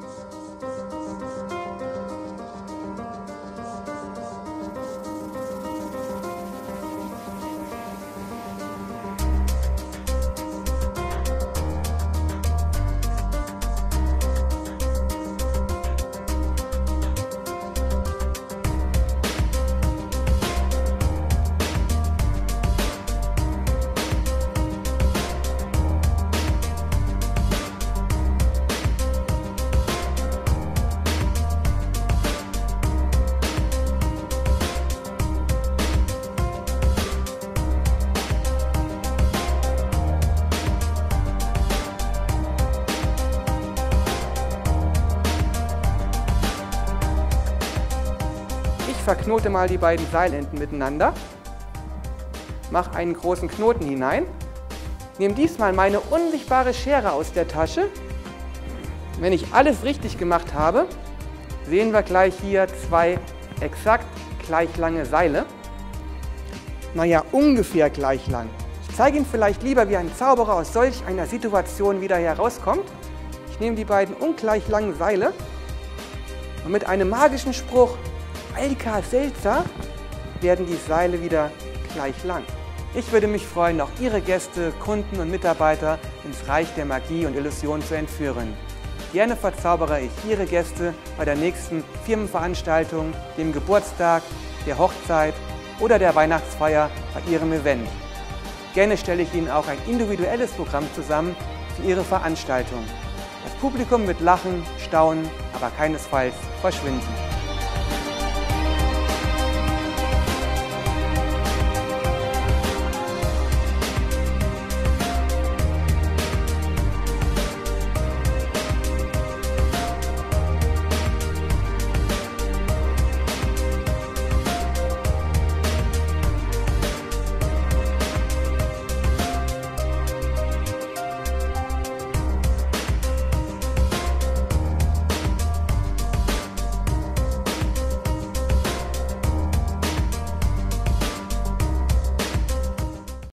Ich verknote mal die beiden Seilenden miteinander, mache einen großen Knoten hinein, nehme diesmal meine unsichtbare Schere aus der Tasche. Wenn ich alles richtig gemacht habe, sehen wir gleich hier zwei exakt gleich lange Seile. Naja, ungefähr gleich lang. Ich zeige Ihnen vielleicht lieber, wie ein Zauberer aus solch einer Situation wieder herauskommt. Ich nehme die beiden ungleich langen Seile und mit einem magischen Spruch Alka-Seltzer werden die Seile wieder gleich lang. Ich würde mich freuen, auch Ihre Gäste, Kunden und Mitarbeiter ins Reich der Magie und Illusion zu entführen. Gerne verzaubere ich Ihre Gäste bei der nächsten Firmenveranstaltung, dem Geburtstag, der Hochzeit oder der Weihnachtsfeier bei Ihrem Event. Gerne stelle ich Ihnen auch ein individuelles Programm zusammen für Ihre Veranstaltung. Das Publikum wird lachen, staunen, aber keinesfalls verschwinden.